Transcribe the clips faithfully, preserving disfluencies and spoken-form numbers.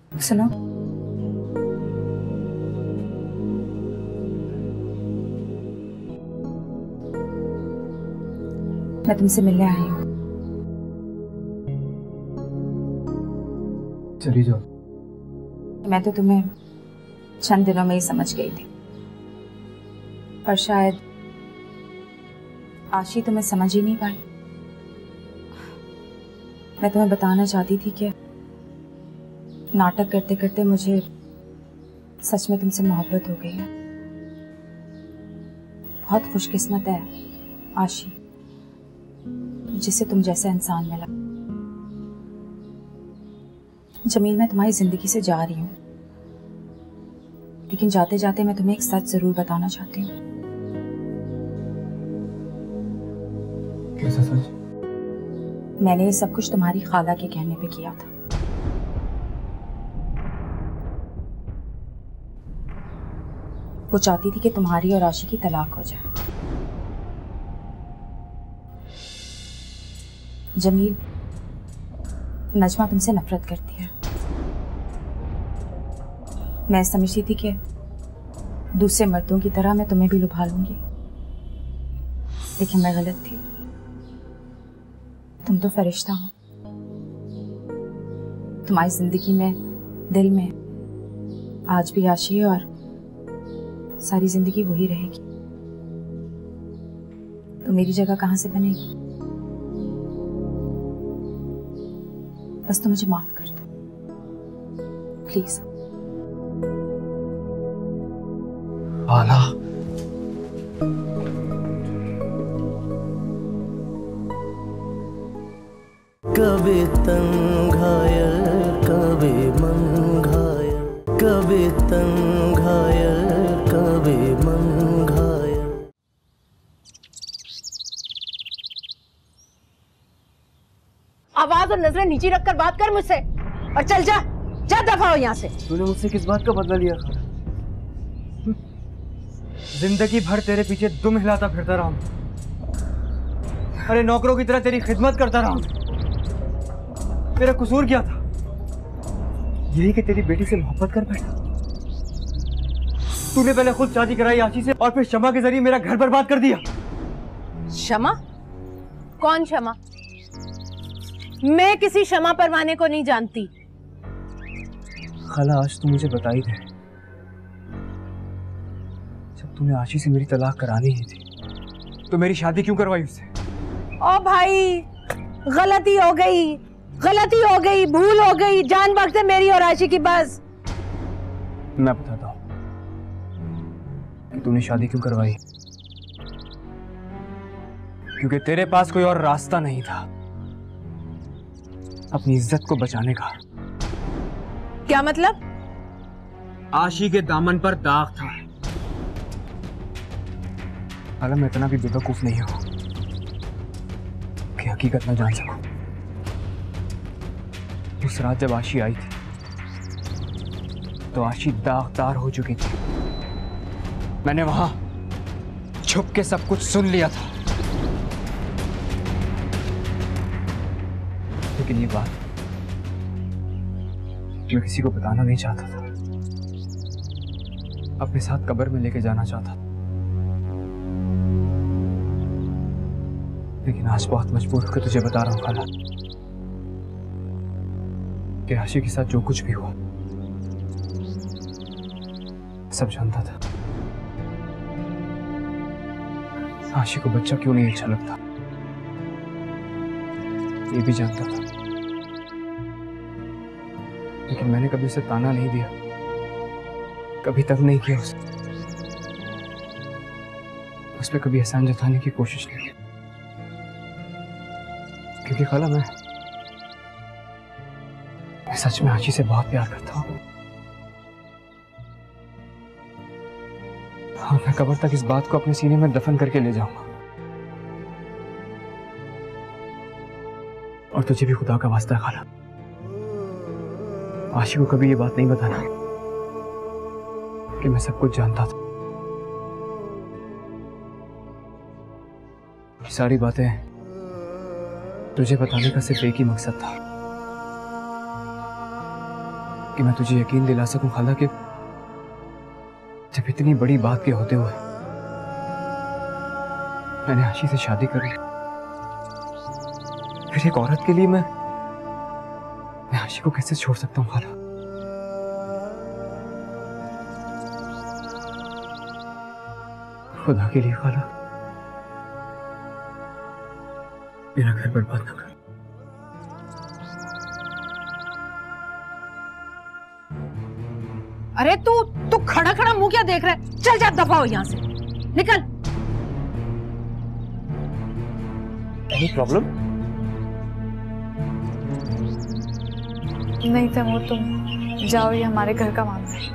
सुनो, मैं तुमसे मिलने आई हूँ। चली जाओ। मैं तो तुम्हें चंद दिनों में ही समझ गई थी, पर शायद आशी तुम्हें समझ ही नहीं पाई। मैं तुम्हें बताना चाहती थी कि नाटक करते करते मुझे सच में तुमसे मोहब्बत हो गई है। बहुत खुशकिस्मत है आशी जिसे तुम जैसा इंसान मिला। जमील, मैं तुम्हारी जिंदगी से जा रही हूँ, लेकिन जाते जाते मैं तुम्हें एक सच जरूर बताना चाहती हूँ। कैसा सच? मैंने ये सब कुछ तुम्हारी खाला के कहने पे किया था। वो चाहती थी कि तुम्हारी और आशी की तलाक हो जाए। जमील, नजमा तुमसे नफरत करती है। मैं समझती थी कि दूसरे मर्दों की तरह मैं तुम्हें भी लुभा लूंगी, लेकिन मैं गलत थी। तुम तो फरिश्ता हो। तुम्हारी जिंदगी में, दिल में आज भी आशी है और सारी जिंदगी वही रहेगी। तो मेरी जगह कहां से बनेगी? बस तो मुझे माफ कर दो प्लीज। आला, कभी तन घायल कभी मन घायल, कभी तन घायल कभी मन घायल। आवाज और नजरें नीचे रखकर बात कर मुझसे और चल जा, जा दफा हो यहाँ से। तूने मुझसे किस बात का बदला लिया? जिंदगी भर तेरे पीछे दुम हिलाता फिरता रहा हूं। अरे नौकरों की तरह तेरी खिदमत करता रहा हूं। तेरा कसूर क्या था? यही कि तेरी बेटी से मोहब्बत कर बैठा। तूने पहले खुद शादी कराई आशी से और फिर शमा के जरिए मेरा घर बर्बाद कर दिया। शमा? कौन शमा? मैं किसी शमा परवाने को नहीं जानती। खाला, आज तू मुझे बता ही दे, जब तूने आशी से मेरी तलाक करानी ही थी तो मेरी शादी क्यों करवाई उससे? ओ भाई, गलती हो गई, गलती हो गई, भूल हो गई, जान बख्शे मेरी और आशी की। बस मैं बताता हूं कि तूने शादी क्यों करवाई। क्योंकि तेरे पास कोई और रास्ता नहीं था अपनी इज्जत को बचाने का। क्या मतलब? आशी के दामन पर दाग था। हालांकि मैं इतना भी बेवकूफ नहीं हूं कि हकीकत न जान सकूं। उस रात जब आशी आई थी तो आशी दागदार हो चुकी थी। मैंने वहां छुप के सब कुछ सुन लिया था, लेकिन ये बात मैं किसी को बताना नहीं चाहता था। अपने साथ कब्र में लेके जाना चाहता था, लेकिन आज बहुत मजबूर होकर तुझे बता रहा हूं खाला कि आशी के साथ जो कुछ भी हुआ सब जानता था। आशी को बच्चा क्यों नहीं अच्छा लगता ये भी जानता था, लेकिन मैंने कभी उसे ताना नहीं दिया, कभी तक नहीं किया उसे। उस पर कभी एहसान जताने की कोशिश नहीं की, क्योंकि खाला मैं मैं सच में आशी से बहुत प्यार करता हूं। और मैं कब्र तक इस बात को अपने सीने में दफन करके ले जाऊंगा। और तुझे भी खुदा का वास्ता है खाला, आशी को कभी ये बात नहीं बताना कि मैं सब कुछ जानता था। ये सारी बातें तुझे बताने का सिर्फ एक ही मकसद था कि मैं तुझे यकीन दिला सकूं खाला कि जब इतनी बड़ी बात के होते हुए मैंने आशी से शादी कर ली, फिर एक औरत के लिए मैं मैं आशी को कैसे छोड़ सकता हूँ खाला? खुदा के लिए खाला, मेरा घर बर्बाद ना कर। अरे तू तू खड़ा खड़ा मुंह क्या देख रहा है? चल जा, दफा हो यहाँ से, निकल। Any problem? नहीं तैमूर, तुम जाओ, ये हमारे घर का मामला है।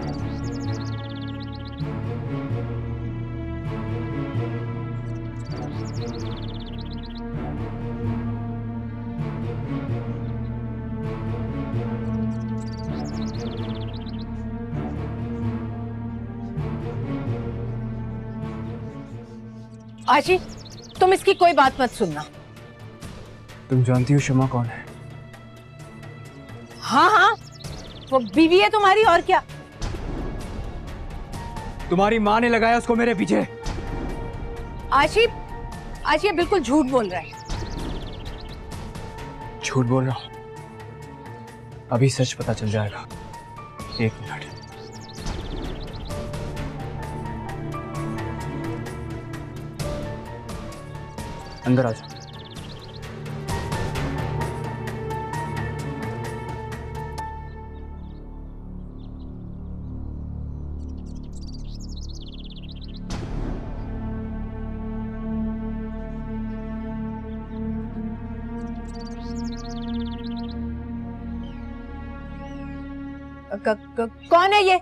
आशी, तुम इसकी कोई बात मत सुनना। तुम जानती हो शमा कौन है? हाँ हाँ, वो बीवी है तुम्हारी, और क्या? तुम्हारी माँ ने लगाया उसको मेरे पीछे। आशी, आशी ये बिल्कुल झूठ बोल रहा है। झूठ बोल रहा हूं? अभी सच पता चल जाएगा। एक मिनट। अंदर आ जाओ। क, क, कौन है ये?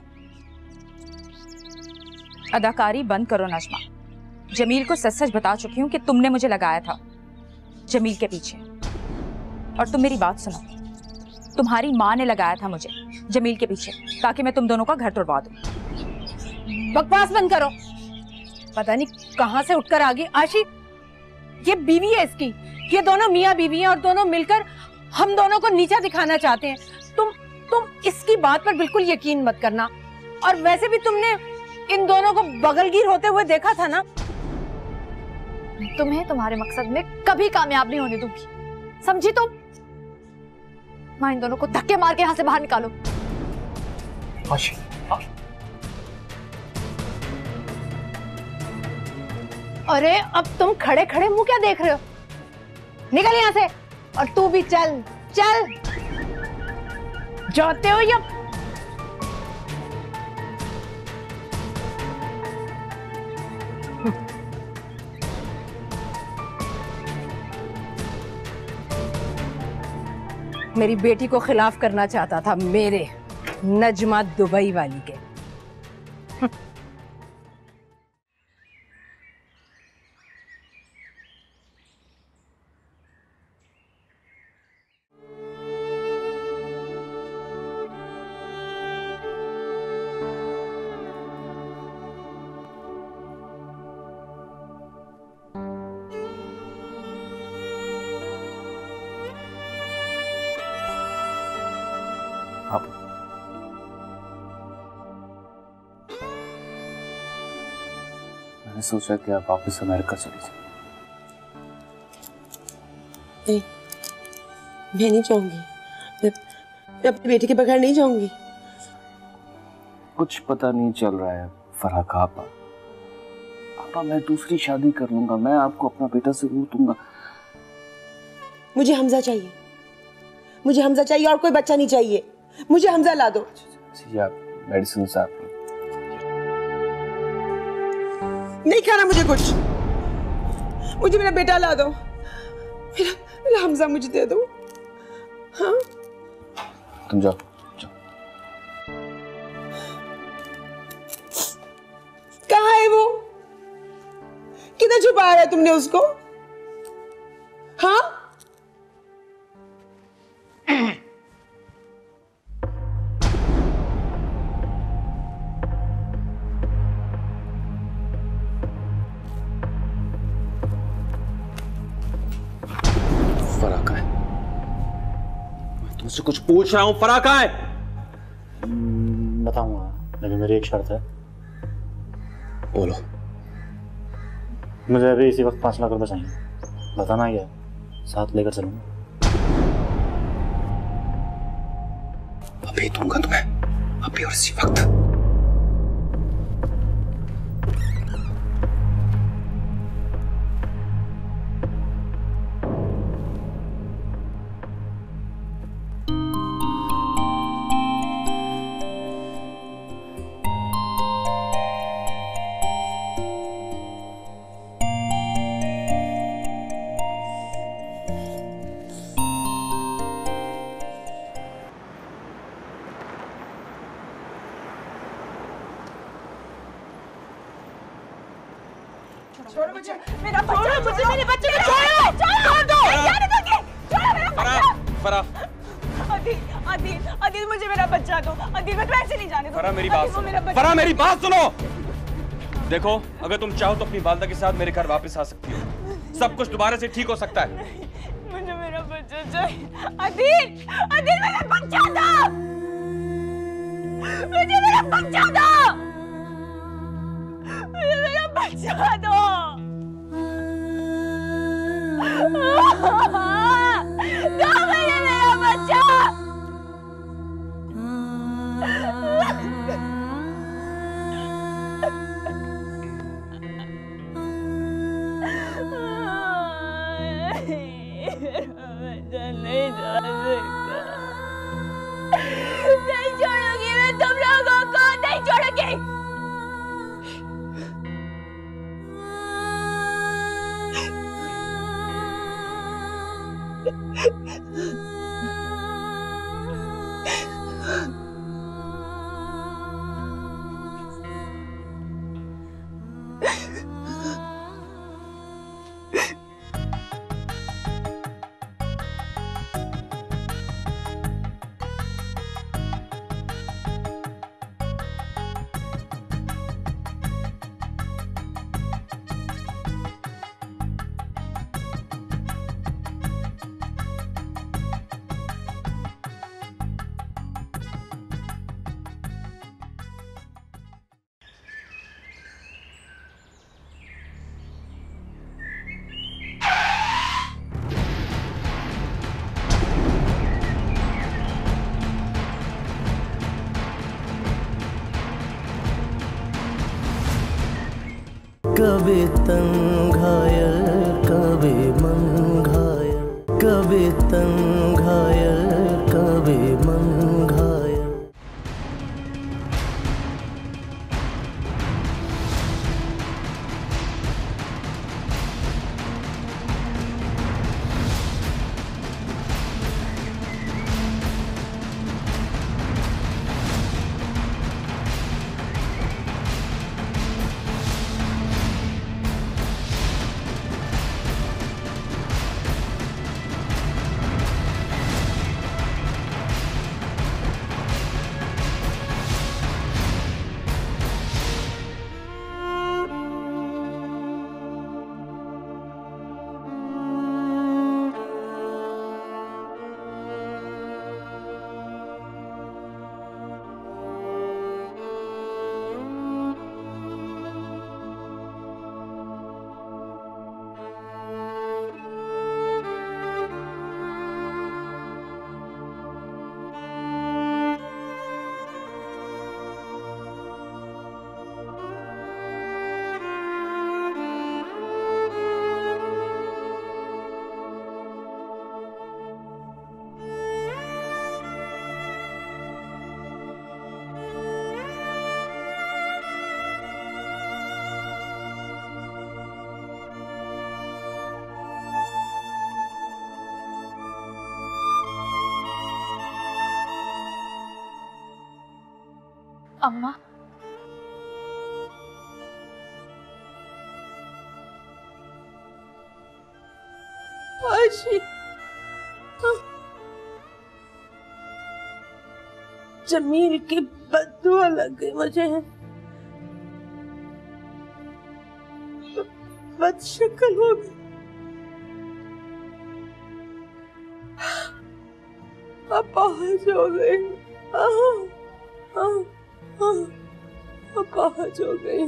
अदाकारी बंद करो नजमा। जमील को सच सच बता चुकी हूँ कि तुमने मुझे लगाया था जमील के पीछे। और तुम मेरी बात सुनो, तुम्हारी माँ ने लगाया था मुझे जमील के पीछे ताकि मैं तुम दोनों का घर तोड़वा दूं। बकवास बंद करो। पता नहीं कहां से उठकर आ गई। आशी, ये बीवी है इसकी, ये दोनों मियाँ बीवी हैं और दोनों मिलकर हम दोनों को नीचा दिखाना चाहते हैं। तुम तुम इसकी बात पर बिल्कुल यकीन मत करना। और वैसे भी तुमने इन दोनों को बगलगीर होते हुए देखा था ना। तुम्हें तुम्हारे मकसद में कभी कामयाब नहीं होने दूंगी, समझी तुम? मां, इन दोनों को धक्के मार के यहाँ से बाहर निकालो। आशी, अरे अब तुम खड़े खड़े मुंह क्या देख रहे हो? निकल यहाँ से। और तू भी चल चल। जाते हो या मेरी बेटी को खिलाफ करना चाहता था, मेरे नजमा दुबई वाली के। आप मैंने सोचा कि आप वापस अमेरिका चली जाए। नहीं, मैं नहीं जाऊंगी। मैं, मैं अपनी बेटी के बगैर नहीं जाऊंगी। कुछ पता नहीं चल रहा है फराह का। आपा आपा मैं दूसरी शादी कर लूंगा, मैं आपको अपना बेटा जरूर दूंगा। मुझे हमजा चाहिए, मुझे हमजा चाहिए और कोई बच्चा नहीं चाहिए। मुझे हमजा ला दो। जी आप मेडिसिन साहब नहीं खाना मुझे कुछ। मुझे मेरा बेटा ला दो। मेरा, मेरा हमजा मुझे दे दो। हाँ, तुम जाओ जाओ। कहाँ है वो? किधर छुपाया है तुमने उसको? हाँ, फराह का है? मैं तुमसे कुछ पूछ रहा हूं, फराह का है? बताऊंगा, लेकिन मेरी एक शर्त है। बोलो। मुझे अभी इसी वक्त पाँच लाख रुपए चाहिए, बताना ही है, साथ लेकर चलूंगा। अभी दूंगा तुम्हें, अभी और इसी वक्त। छोड़ो मुझे, मेरा बच्चा, मुझे मेरे बच्चे को छोड़ो, छोड़ दो, जाने दो कि, छोड़ो मेरा बच्चा। फराह, अदिल, अदिल, अदिल मुझे मेरा बच्चा दो, अदिल मैं तो ऐसे नहीं जाने दूंगा। फराह मेरी बात सुनो, फराह मेरी बात सुनो। देखो, अगर तुम चाहो तो अपनी वालिदा के साथ मेरे घर वापस आ सकती हो, सब कुछ दोबारा से ठीक हो सकता है। मुझे मेरा बच्चा चाहिए, अदिल, अदिल मेरा बच्चा दो, मुझे मेरा बच्चा दो, मुझे मेरा बच्चा दो। दो मुझे मेरा बच्चा। नहीं जा सकता, नहीं छोड़ूंगी मैं तुम लोगों को, नहीं छोड़ूंगी। कभी तन घायल कभी मन घायल, कभी तन घायल कभी मन घायल। अम्मा, आशी, जमील की बद्दुआ लग गई मुझे, बदशक्ल हो गई। अपाहिज हो गई। अपाहज हो गई।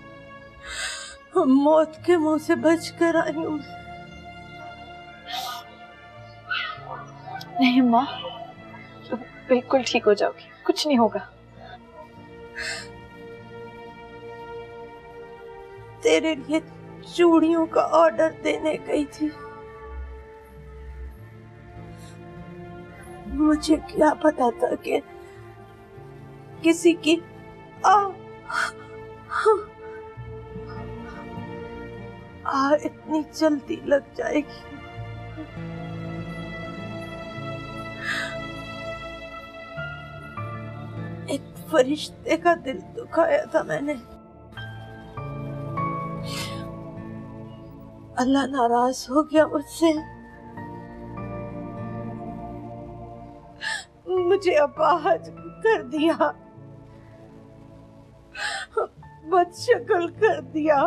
मौत के मुंह से बच कर आई हूँ। नहीं माँ, तुम बिल्कुल ठीक हो जाओगी, कुछ नहीं होगा। तेरे लिए चूड़ियों का ऑर्डर देने गई थी। मुझे क्या पता था कि किसी की आ, आ इतनी जल्दी लग जाएगी। एक फरिश्ते का दिल दुखाया था मैंने। अल्लाह नाराज हो गया मुझसे, मुझे अपाहज कर दिया, बदशक्ल कर दिया।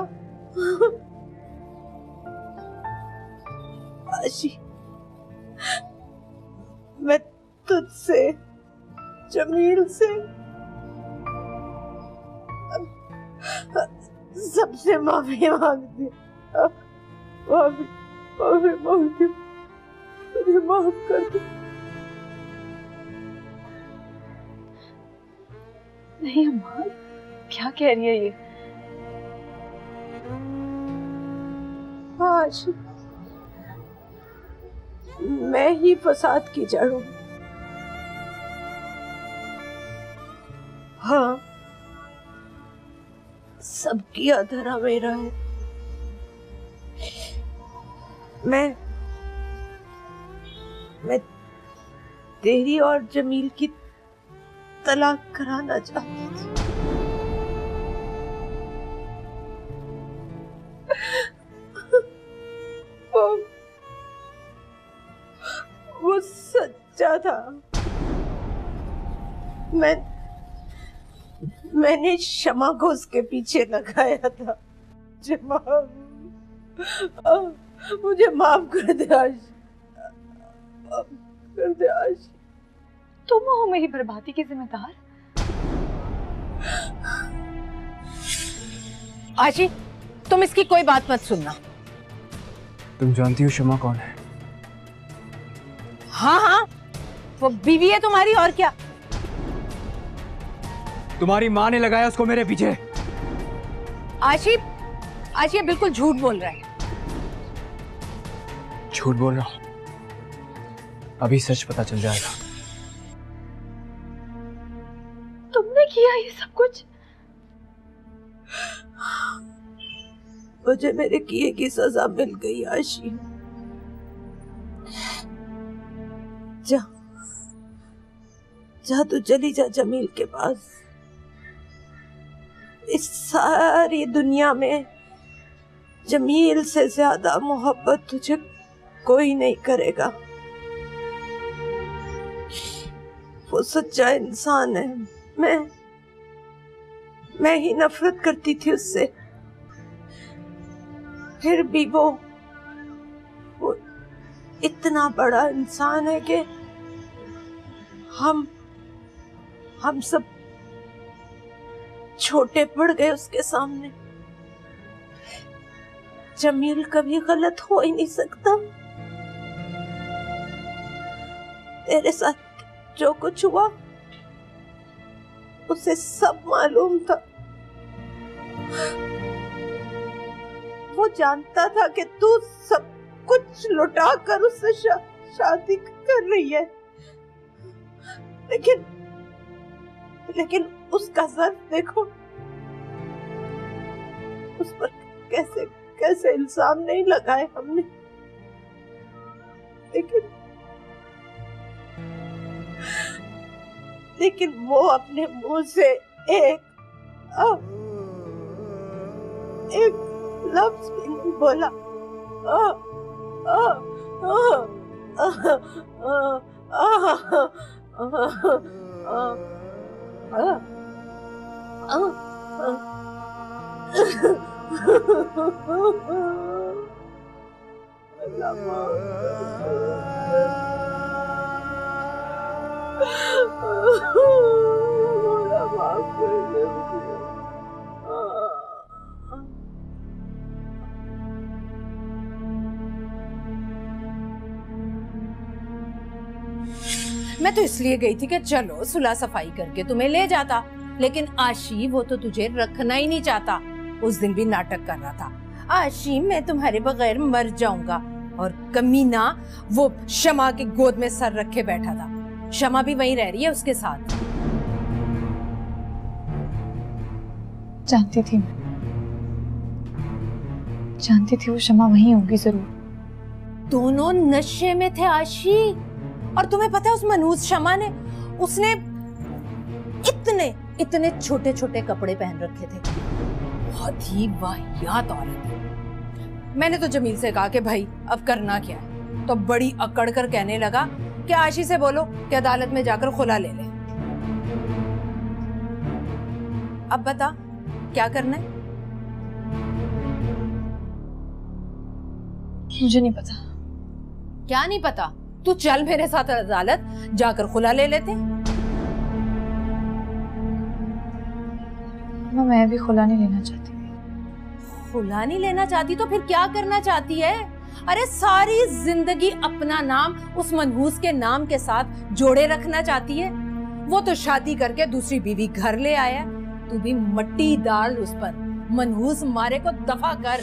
आशी, मैं तुझसे, जमील से, सबसे माफी मांगती हूँ। माफी माफी मांगती हूँ, मुझे माफ कर दो। नहीं अम्मा, क्या कह रही है ये? आज मैं ही फसाद की जड़ हूं। हाँ, सबकी अधरा मेरा है। मैं मैं तेरी और जमील की तलाक कराना चाहती थी। वो वो सच्चा था। मैं मैंने शमा को उसके पीछे लगाया था। जमा, मुझे माफ कर दे आशी, माफ कर दे आशी। तुम हो मेरी बर्बादी के जिम्मेदार? आशी, तुम इसकी कोई बात मत सुनना। तुम जानती हो शमा कौन है? हाँ हाँ, वो बीवी है तुम्हारी, और क्या। तुम्हारी माँ ने लगाया उसको मेरे पीछे। आशी, आशी ये बिल्कुल झूठ बोल रहा है। झूठ बोल रहा हूं? अभी सच पता चल जाएगा। तुमने किया ये सब कुछ? मुझे मेरे किए की सजा मिल गई आशी। जा जा तू चली जा जमील के पास। इस सारी दुनिया में जमील से ज्यादा मोहब्बत तुझे कोई नहीं करेगा। वो सच्चा इंसान है। मैं मैं ही नफरत करती थी उससे, फिर भी वो वो इतना बड़ा इंसान है कि हम हम सब छोटे पड़ गए उसके सामने। जमील कभी गलत हो ही नहीं सकता। तेरे साथ जो कुछ हुआ उसे सब मालूम था। वो जानता था कि तू सब कुछ लुटा कर उससे शा, शादी कर रही है, लेकिन लेकिन उसका ज़र्फ देखो, उस पर कैसे कैसे इल्जाम नहीं लगाए हमने। लेकिन लेकिन वो अपने मुंह से एक आ, एक लफ्ज भी नहीं बोला। आ, आ, आ, आ, आ, आ, आ, मैं तो इसलिए गई थी कि चलो सुलह सफाई करके तुम्हें ले जाता, लेकिन आशी वो तो तुझे रखना ही नहीं चाहता। उस दिन भी नाटक कर रहा था, आशी मैं तुम्हारे बगैर मर जाऊंगा, और कमीना वो शमा की गोद में सर रखे बैठा था। शमा भी वहीं रह रही है उसके साथ। जानती थी मैं, जानती थी वो शमा वहीं होगी जरूर। दोनों नशे में थे आशी, और तुम्हें पता है उस मनहूस शमा ने, उसने इतने इतने छोटे छोटे कपड़े पहन रखे थे, बहुत ही वाहियात औरत है। मैंने तो जमील से कहा कि भाई अब करना क्या है, तो बड़ी अकड़ कर कहने लगा कि आशी से बोलो कि अदालत में जाकर खुला ले ले। अब बता क्या करना है? मुझे नहीं पता। क्या नहीं पता? तू चल मेरे साथ अदालत, जाकर खुला ले लेते। मैं भी खुला नहीं लेना चाहती। खुला नहीं लेना चाहती तो फिर क्या करना चाहती है? अरे सारी जिंदगी अपना नाम उस मनहूस के नाम के साथ जोड़े रखना चाहती है। वो तो शादी करके दूसरी बीवी घर ले आया, तू भी मट्टी डाल उस पर। मनहूस मारे को दफा कर।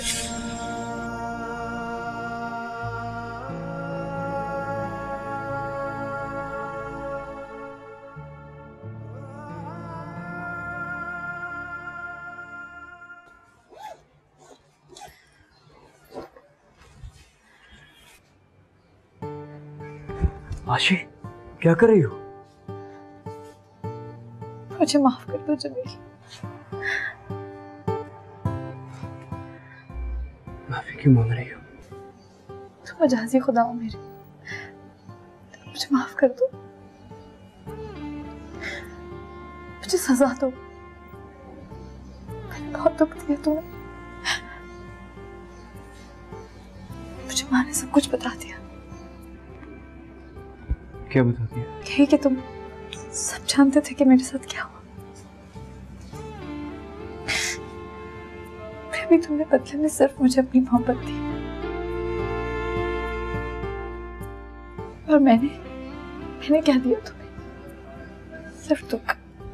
आशी, क्या कर रही हो? मुझे माफ कर दो जमील। माफी क्यों मांग रही हो? तुम मजाजी खुदा हो मेरे, मुझे माफ कर दो, मुझे सजा दो। मैंने बहुत दुख दिया तुम्हें। मुझे माँ ने सब कुछ बता दिया। क्या बता दिया? यही कि तुम सब जानते थे कि मेरे साथ क्या हुआ, फिर भी तुमने बदले में सिर्फ मुझे अपनी मोहब्बत दी, और मैंने मैंने क्या दिया तुम्हें? सिर्फ दुख।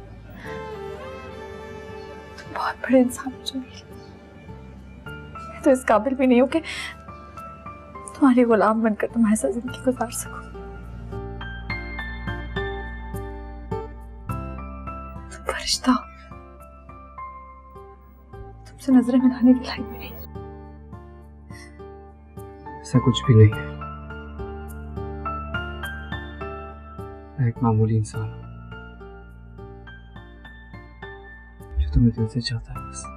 तुम बहुत बड़े इंसान हो जमील। मैं तो इस काबिल भी नहीं हूं कि तुम्हारे गुलाम बनकर तुम्हारे साथ जिंदगी गुजार सकूं। फरिश्ता हो, तुमसे नजरें मिलाने के लायक भी नहीं। ऐसा कुछ भी नहीं है, मैं एक मामूली इंसान हूं जो तुम्हें दिल से चाहता है बस।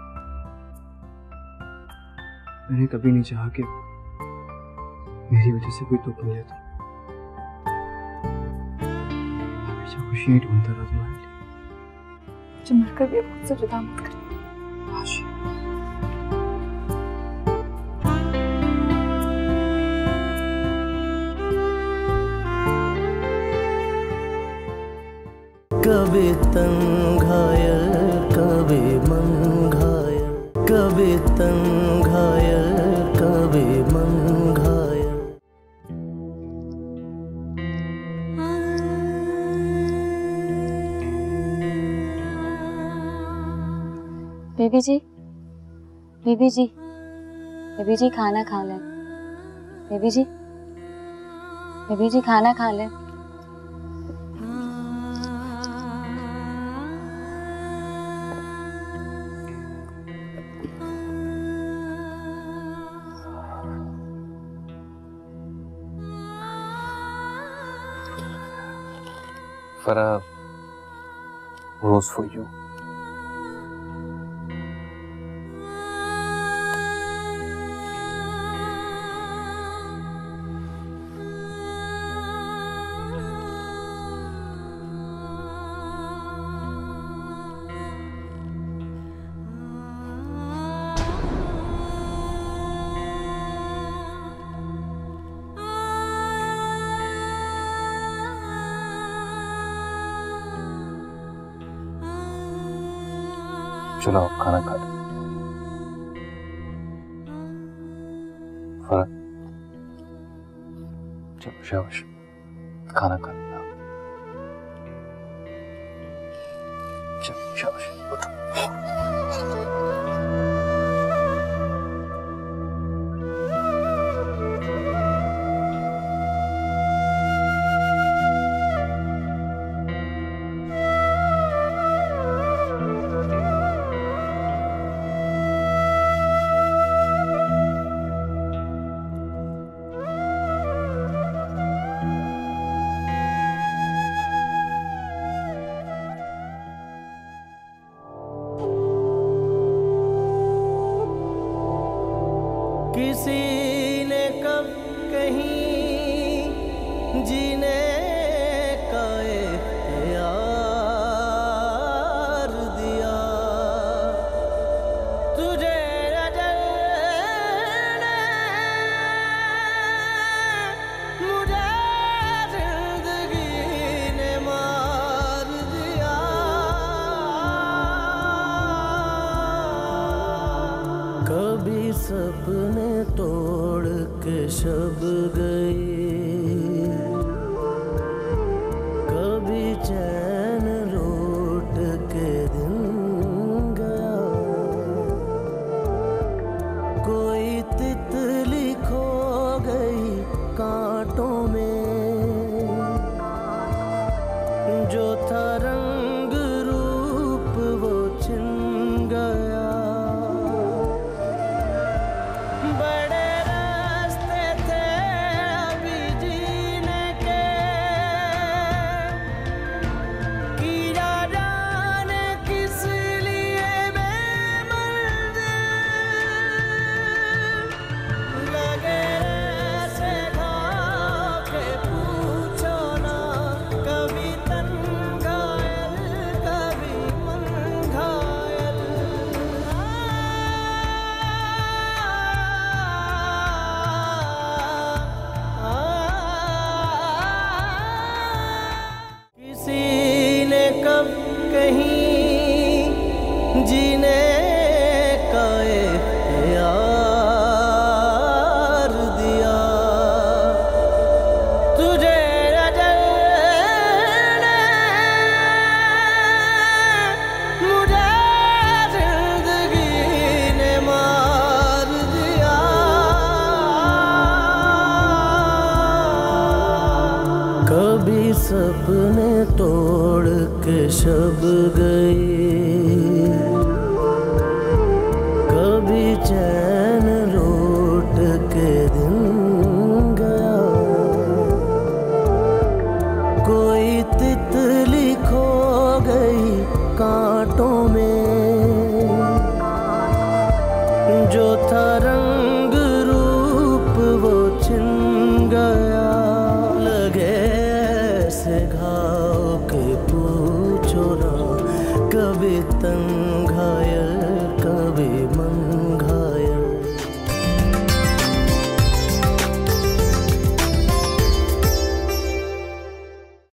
मैंने कभी नहीं चाहा कि मेरी वजह से कोई दुख मिले। तो हमेशा खुशियां ढूंढता रहा तुम्हारे लिए। मुझे मरकर भी मुझसे जुदा मत कर। कभी तंग घायल कभी मन घायल, कभी तंग घायल कभी मन घायल। बीबी जी, बीबी जी, बीबी जी खाना खा लें। बीबी जी, बीबी जी खाना खा लें। Farah, rose for you. चलो आप खाना खा लो। फरह, चलो शाबाश, खाना खा लेना। शाबाश, उठो। किसी ने कब कहीं जीने का इख्तियार दिया, तुझे अजल ने मुझे जिंदगी ने मार दिया। कभी सपने तोड़ के शब गई, कभी चैन लौट के दिन गया, कोई तितली खो गई कांटों में, जो था रंग रूप वो छिन गया। बड़े रास्ते थे अभी जीने के, किया जाने किस लिए बेमंजिल, लगे ऐसे घाव के पूछो ना, कभी तन घायल कभी मन घायल। किसी ने कब कहीं जीने का इख्तियार दिया, तुझे अजल ने मुझे जिंदगी ने मार दिया। कभी सपने तोड़ के शब गई, कभी चैन लौट के दिन गया, कोई तितली खो गई कांटों में, जो था रंग रूप वो छिन गया। लगे ऐसे घाव के पूछो ना, कभी तन